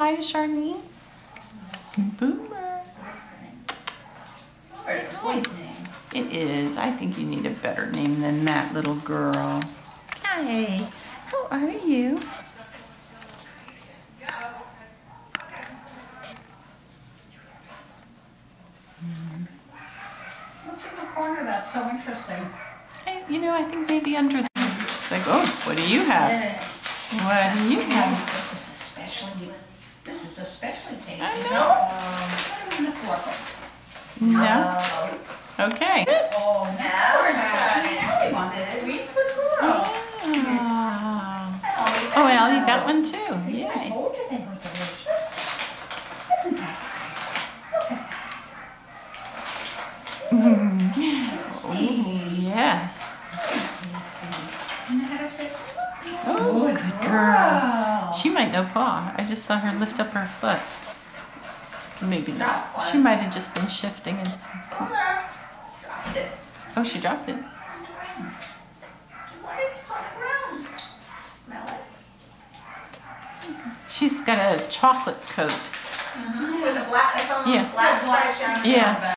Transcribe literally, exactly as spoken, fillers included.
Hi, Charlene. Boomer. Say hi. It is. I think you need a better name than that, little girl. Hi. How are you? What's in the corner that's so interesting? Hey, you know, I think maybe under the... She's like, oh, what do you have? Yeah. What do you have? This is especially, this is especially tasty. I know. No? Um, put it in the fork. No? Okay. Oh, now we're not. We put girl. Oh. Oh, and I'll eat that one too. I Yay. told you they were delicious. Isn't that nice? Oh, yes. You know how to say, Oh, good girl. She might know paw. I just saw her lift up her foot. Maybe not. She might have just been shifting and... dropped it. Oh, she dropped it. What is on the ground? Smell it? She's got a chocolate coat. Mm-hmm. With the black, it's on Yeah. black, black, Yeah.